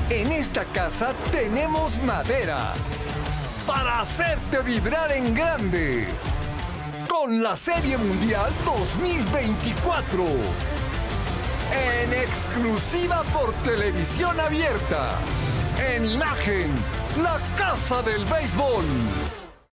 En esta casa tenemos madera para hacerte vibrar en grande. Con la Serie Mundial 2024. En exclusiva por televisión abierta. En imagen, la Casa del Béisbol.